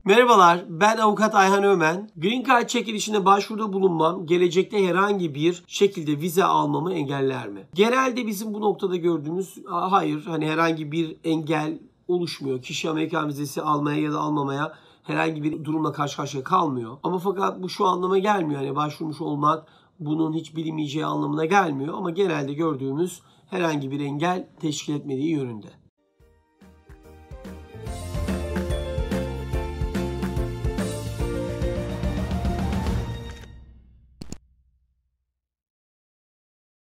Merhabalar, ben avukat Ayhan Ömen. Green Card çekilişine başvuruda bulunmam, gelecekte herhangi bir şekilde vize almamı engeller mi? Genelde bizim bu noktada gördüğümüz, hayır, herhangi bir engel oluşmuyor. Kişi Amerikan vizesi almaya ya da almamaya herhangi bir durumla karşı karşıya kalmıyor. Ama fakat bu şu anlama gelmiyor. Başvurmuş olmak bunun hiç bilinmeyeceği anlamına gelmiyor. Ama genelde gördüğümüz herhangi bir engel teşkil etmediği yönünde.